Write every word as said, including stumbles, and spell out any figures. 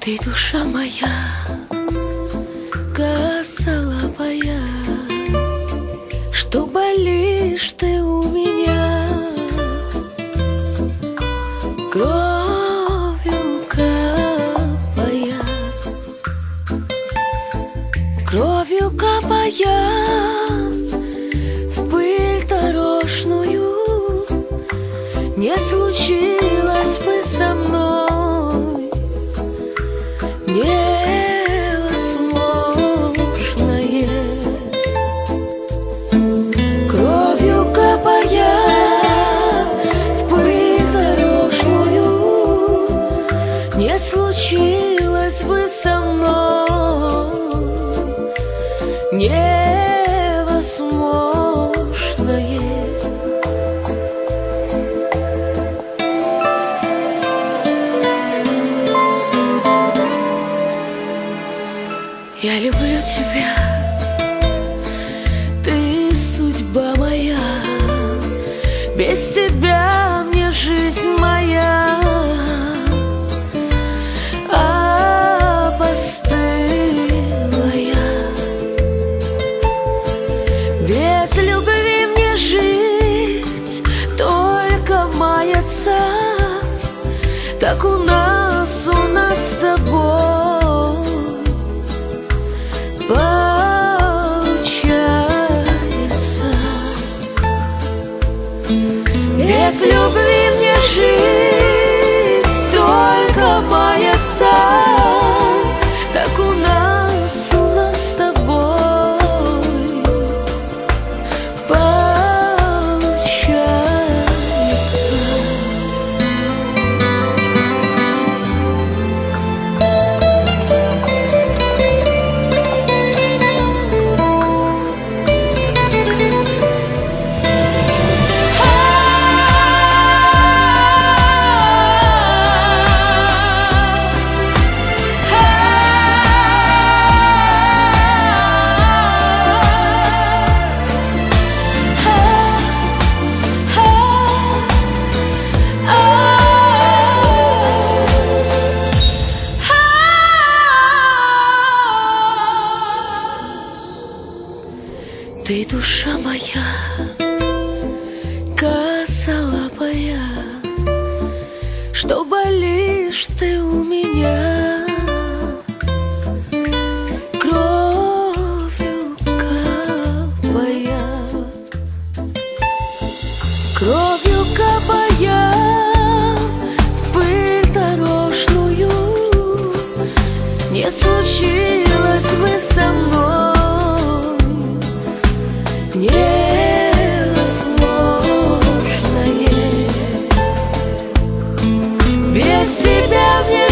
Ты душа моя, косолапая, что болишь ты у меня, кровью капая, кровью капая в пыль дорожную. Не случилось бы со мной невозможное. Кровью капая в пыль дорожную, не случилось бы со мной невозможное. Я люблю тебя, ты судьба моя, без тебя мне жизнь моя опостылая. Без любви мне жить, только маяться, так у нас, у нас с тобой получается. Без любви мне жить, только маяться, так у нас, у нас с тобой получается. Ты душа моя, косолапая, что болишь ты у меня, кровью капая, кровью капая в пыль дорожную. Не случилось бы со мной невозможное. Без тебя мне